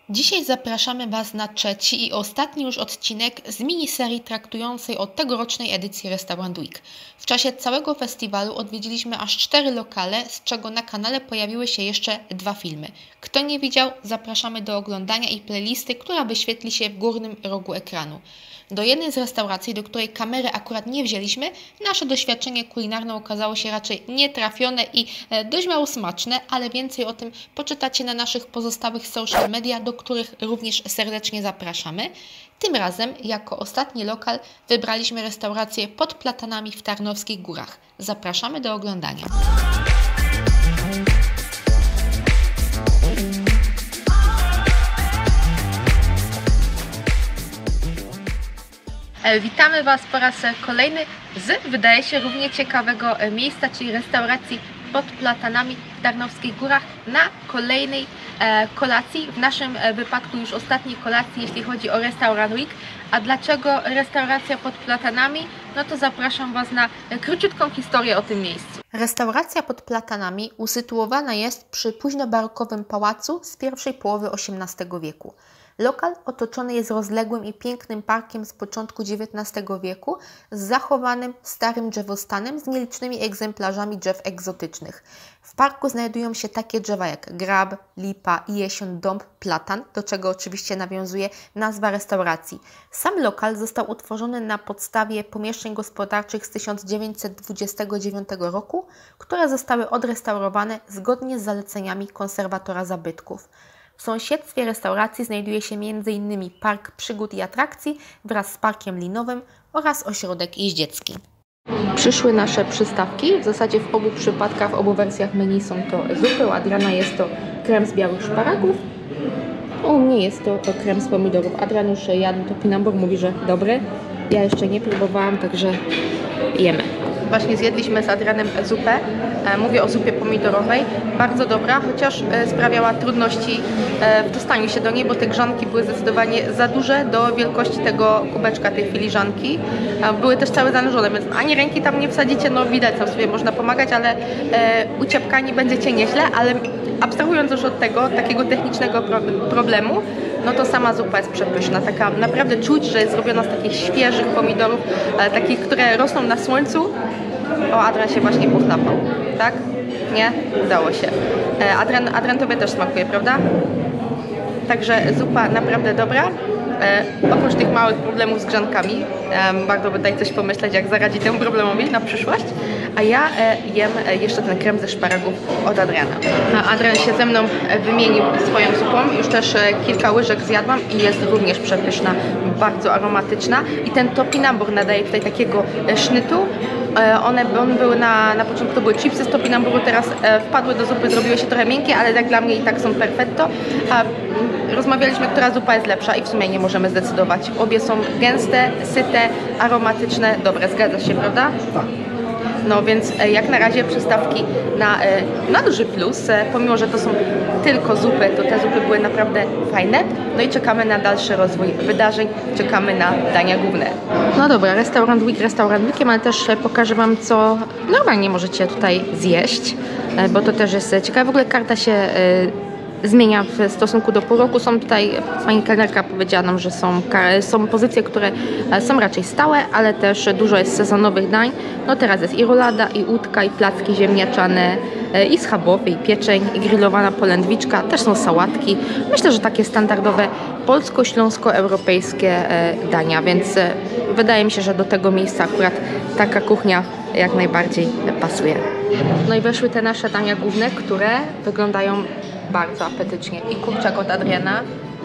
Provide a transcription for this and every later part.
Dzisiaj zapraszamy Was na trzeci i ostatni już odcinek z miniserii traktującej o tegorocznej edycji Restaurant Week. W czasie całego festiwalu odwiedziliśmy aż 4 lokale, z czego na kanale pojawiły się jeszcze 2 filmy. Kto nie widział, zapraszamy do oglądania i playlisty, która wyświetli się w górnym rogu ekranu. Do jednej z restauracji, do której kamery akurat nie wzięliśmy, nasze doświadczenie kulinarne okazało się raczej nietrafione i dość mało smaczne, ale więcej o tym poczytacie na naszych pozostałych social media, do których również serdecznie zapraszamy. Tym razem, jako ostatni lokal, wybraliśmy restaurację Pod Platanami w Tarnowskich Górach. Zapraszamy do oglądania. Witamy Was po raz kolejny z, wydaje się, równie ciekawego miejsca, czyli restauracji Pod Platanami w Tarnowskich Górach na kolejnej kolacji, w naszym wypadku już ostatniej kolacji, jeśli chodzi o Restaurant Week. A dlaczego restauracja Pod Platanami? No to zapraszam Was na króciutką historię o tym miejscu. Restauracja Pod Platanami usytuowana jest przy późnobarokowym pałacu z pierwszej połowy XVIII wieku. Lokal otoczony jest rozległym i pięknym parkiem z początku XIX wieku z zachowanym starym drzewostanem z nielicznymi egzemplarzami drzew egzotycznych. W parku znajdują się takie drzewa jak grab, lipa, jesion, dąb, platan, do czego oczywiście nawiązuje nazwa restauracji. Sam lokal został utworzony na podstawie pomieszczeń gospodarczych z 1929 roku, które zostały odrestaurowane zgodnie z zaleceniami konserwatora zabytków. W sąsiedztwie restauracji znajduje się m.in. park przygód i atrakcji wraz z parkiem linowym oraz ośrodek jeździecki. Przyszły nasze przystawki. W zasadzie w obu przypadkach, w obu wersjach menu są to zupy. U Adriana jest to krem z białych szparagów. U mnie jest to krem z pomidorów. Adrian już jadł topinambur, mówi, że dobry. Ja jeszcze nie próbowałam, także jemy. Właśnie zjedliśmy z Adrianem zupę. Mówię o zupie pomidorowej. Bardzo dobra, chociaż sprawiała trudności w dostaniu się do niej, bo te grzanki były zdecydowanie za duże do wielkości tego kubeczka, tej filiżanki. Były też całe zanurzone, więc ani ręki tam nie wsadzicie, no widać, tam sobie można pomagać, ale uciepkani będziecie nieźle, ale abstrahując już od tego takiego technicznego problemu, no to sama zupa jest przepyszna. Taka naprawdę czuć, że jest zrobiona z takich świeżych pomidorów, takich, które rosną na słońcu. O, Adrian się właśnie pochlapał, tak? Nie? Udało się. Adrian tobie też smakuje, prawda? Także zupa naprawdę dobra. Oprócz tych małych problemów z grzankami, warto by tutaj coś pomyśleć, jak zaradzić temu problemowi na przyszłość. A ja jem jeszcze ten krem ze szparagów od Adriana. Adrian się ze mną wymienił swoją zupą. Już też kilka łyżek zjadłam i jest również przepyszna, bardzo aromatyczna. I ten topinambur nadaje tutaj takiego sznytu. One były na początku to były chipsy z topinamburu, teraz wpadły do zupy, zrobiły się trochę miękkie, ale jak dla mnie i tak są perfetto. Rozmawialiśmy, która zupa jest lepsza i w sumie nie możemy zdecydować. Obie są gęste, syte, aromatyczne, dobre, zgadza się, prawda? Tak. No więc jak na razie przystawki na duży plus, pomimo że to są tylko zupy, to te zupy były naprawdę fajne. No i czekamy na dalszy rozwój wydarzeń, czekamy na dania główne. No dobra, Restaurant Weekiem, ale też pokażę Wam, co normalnie możecie tutaj zjeść, bo to też jest ciekawe. W ogóle karta się zmienia w stosunku do pół roku. Są tutaj, pani kelnerka powiedziała nam, że są pozycje, które są raczej stałe, ale też dużo jest sezonowych dań. No teraz jest i rolada, i łódka, i placki ziemniaczane, i schabowy, i pieczeń, i grillowana polędwiczka. Też są sałatki. Myślę, że takie standardowe polsko-śląsko-europejskie dania, więc wydaje mi się, że do tego miejsca akurat taka kuchnia jak najbardziej pasuje. No i weszły te nasze dania główne, które wyglądają bardzo apetycznie. I kurczak od Adriana,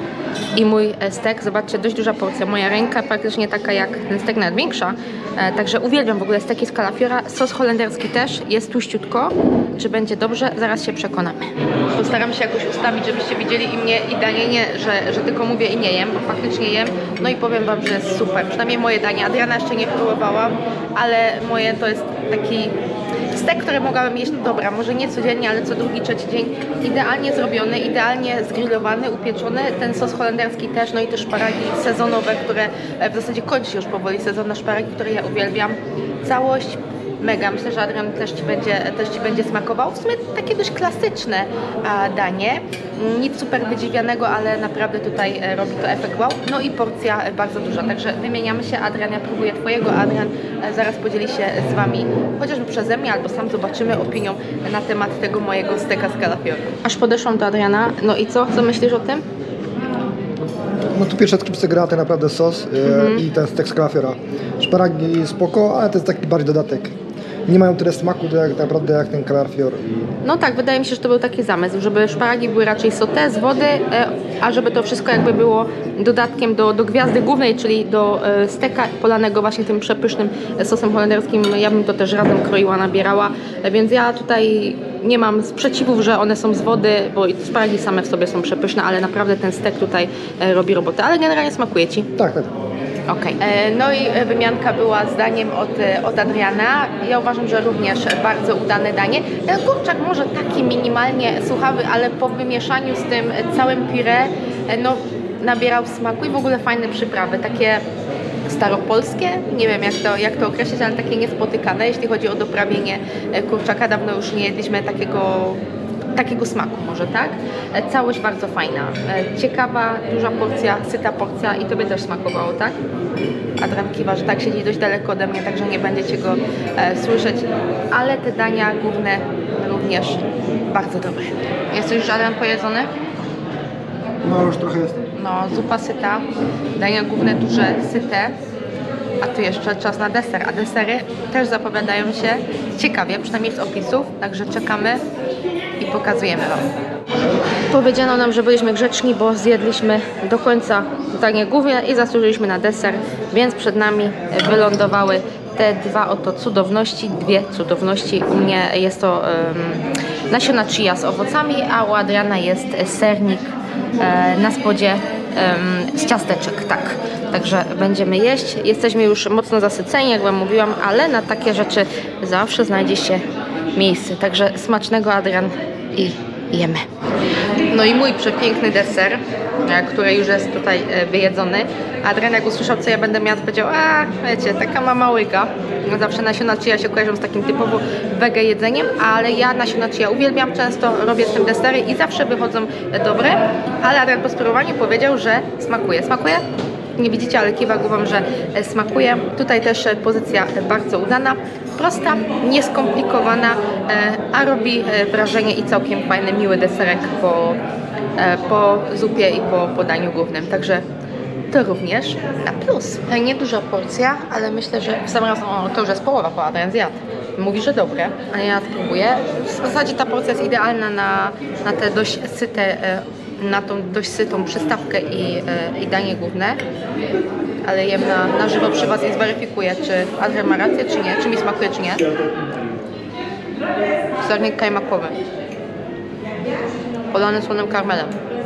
i mój stek. Zobaczcie, dość duża porcja. Moja ręka praktycznie taka jak ten stek, nawet większa. Także uwielbiam w ogóle steki z kalafiora. Sos holenderski też jest tłuściutko. Czy będzie dobrze? Zaraz się przekonamy. Postaram się jakoś ustawić, żebyście widzieli i mnie i danie, nie, że tylko mówię i nie jem, bo faktycznie jem. No i powiem Wam, że jest super. Przynajmniej moje danie. Adriana jeszcze nie próbowałam, ale moje to jest taki stek, który mogłabym jeść, dobra, może nie codziennie, ale co drugi, trzeci dzień. Idealnie zrobiony, idealnie zgrillowany, upieczony. Ten sos holenderski też, no i te szparagi sezonowe, które w zasadzie kończy się już powoli sezon na szparagi, które ja uwielbiam. Całość Mega, myślę, że Adrian też Ci będzie smakował. W sumie takie dość klasyczne danie. Nic super wydziwianego, ale naprawdę tutaj robi to efekt wow. No i porcja bardzo duża, także wymieniamy się. Adrian, ja próbuję Twojego, Adrian zaraz podzieli się z Wami, chociażby przeze mnie, albo sam zobaczymy opinią na temat tego mojego steka z kalafioru. Aż podeszłam do Adriana, no i co? Co myślisz o tym? No tu pierwsze skipce gra tak naprawdę sos i ten stek z kalafiora. Szparagi spoko, ale to jest taki bardziej dodatek. Nie mają tyle smaku tak naprawdę jak ten kalafior. No tak, wydaje mi się, że to był taki zamysł, żeby szparagi były raczej sauté z wody, a żeby to wszystko jakby było dodatkiem do gwiazdy głównej, czyli do steka polanego właśnie tym przepysznym sosem holenderskim. Ja bym to też razem kroiła, nabierała, więc ja tutaj nie mam sprzeciwów, że one są z wody, bo szparagi same w sobie są przepyszne, ale naprawdę ten stek tutaj robi robotę, ale generalnie smakuje Ci? Tak, tak. Okay. No i wymianka była zdaniem od Adriana. Ja uważam, że również bardzo udane danie. Kurczak może taki minimalnie suchawy, ale po wymieszaniu z tym całym puree no, nabierał smaku i w ogóle fajne przyprawy, takie staropolskie, nie wiem jak to określić, ale takie niespotykane, jeśli chodzi o doprawienie kurczaka. Dawno już nie jedliśmy takiego smaku może, tak? Całość bardzo fajna, ciekawa, duża porcja, syta porcja i Tobie też smakowało, tak? Adrian kiwa, że tak, siedzi dość daleko ode mnie, także nie będziecie go słyszeć, ale te dania główne również bardzo dobre. Jesteś już, Adrian, pojedzony? No już trochę jest. No, zupa syta, dania główne duże, syte, a tu jeszcze czas na deser, a desery też zapowiadają się ciekawie, przynajmniej z opisów, także czekamy i pokazujemy Wam. Powiedziano nam, że byliśmy grzeczni, bo zjedliśmy do końca danie główne i zasłużyliśmy na deser, więc przed nami wylądowały te dwie cudowności. U mnie jest to nasiona chia z owocami, a u Adriana jest sernik na spodzie z ciasteczek, tak. Także będziemy jeść. Jesteśmy już mocno zasyceni, jak Wam mówiłam, ale na takie rzeczy zawsze znajdzie się miejsce. Także smacznego, Adrian, i jemy. No i mój przepiękny deser, który już jest tutaj wyjedzony. Adrian, jak usłyszał, co ja będę miała, powiedział, wiecie, taka mama łyga. Zawsze nasiona chia się kojarzą z takim typowo wege jedzeniem, ale ja nasiona chia uwielbiam, często robię z tym desery i zawsze wychodzą dobre, ale Adrian po spróbowaniu powiedział, że smakuje. Smakuje? Nie widzicie, ale kiwa głową, że smakuje. Tutaj też pozycja bardzo udana, prosta, nieskomplikowana, a robi wrażenie i całkiem fajny, miły deserek po zupie i po podaniu głównym. Także to również na plus. Nieduża porcja, ale myślę, że w sam raz to już jest połowa, bo Adrian zjadł. Mówi, że dobre, a ja spróbuję. W zasadzie ta porcja jest idealna na te dość syte, na tą dość sytą przystawkę i danie główne, ale jem na żywo przy Was i zweryfikuję, czy Adrian ma rację, czy nie, czy mi smakuje, czy nie. Sernik kajmakowy, polany słonym karmelem.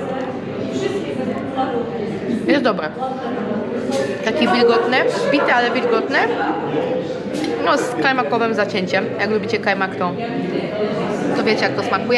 Jest dobre. Taki wilgotny, zbity, ale wilgotny. No z kajmakowym zacięciem. Jak lubicie kajmak, to wiecie, jak to smakuje.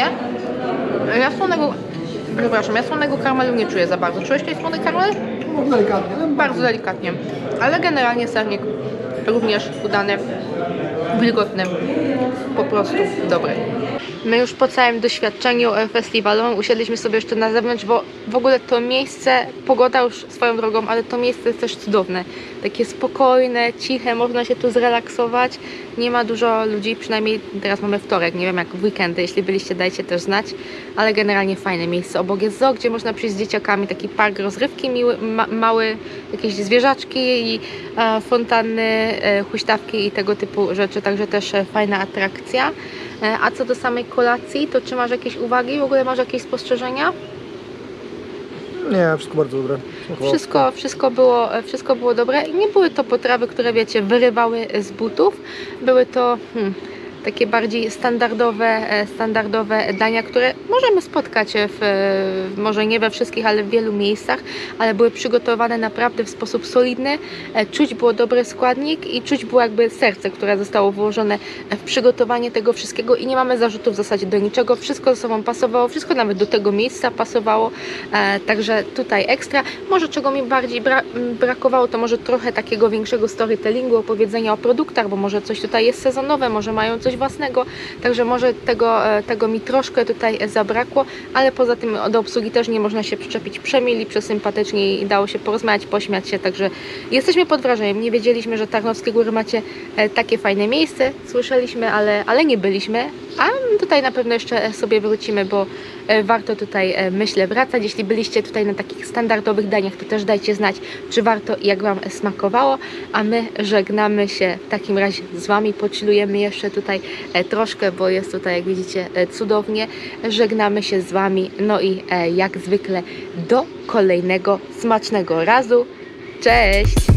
Ja słonego karmelu nie czuję za bardzo. Czujesz tutaj słony karmel? No, delikatnie. Bardzo delikatnie. Ale generalnie sernik również udany, wilgotny, po prostu dobry. My już po całym doświadczeniu festiwalowym usiedliśmy sobie jeszcze na zewnątrz, bo w ogóle to miejsce, pogoda już swoją drogą, ale to miejsce jest też cudowne. Takie spokojne, ciche, można się tu zrelaksować. Nie ma dużo ludzi, przynajmniej teraz mamy wtorek, nie wiem jak w weekendy, jeśli byliście, dajcie też znać. Ale generalnie fajne miejsce. Obok jest zoo, gdzie można przyjść z dzieciakami, taki park rozrywki miły, mały, jakieś zwierzaczki i fontanny, huśtawki i tego typu rzeczy, także też fajna atrakcja. A co do samej kolacji, to czy masz jakieś uwagi? W ogóle masz jakieś spostrzeżenia? Nie, wszystko bardzo dobre. Wszystko było dobre i nie były to potrawy, które wiecie, wyrywały z butów. Były to takie bardziej standardowe dania, które możemy spotkać może nie we wszystkich, ale w wielu miejscach, ale były przygotowane naprawdę w sposób solidny, czuć było dobry składnik i czuć było jakby serce, które zostało włożone w przygotowanie tego wszystkiego i nie mamy zarzutów w zasadzie do niczego, wszystko ze sobą pasowało, wszystko nawet do tego miejsca pasowało, także tutaj ekstra. Może czego mi bardziej brakowało, to może trochę takiego większego storytellingu, opowiedzenia o produktach, bo może coś tutaj jest sezonowe, może mają coś własnego, także może tego mi troszkę tutaj zabrakło, ale poza tym do obsługi też nie można się przyczepić, przemili, przesympatycznie i dało się porozmawiać, pośmiać się, także jesteśmy pod wrażeniem, nie wiedzieliśmy, że Tarnowskie Góry macie takie fajne miejsce, słyszeliśmy, ale nie byliśmy, a tutaj na pewno jeszcze sobie wrócimy, bo warto tutaj, myślę, wracać. Jeśli byliście tutaj na takich standardowych daniach, to też dajcie znać, czy warto i jak Wam smakowało, a my żegnamy się w takim razie z Wami, pochillujemy jeszcze tutaj troszkę, bo jest tutaj, jak widzicie, cudownie. Żegnamy się z Wami, no i jak zwykle do kolejnego smacznego razu. Cześć!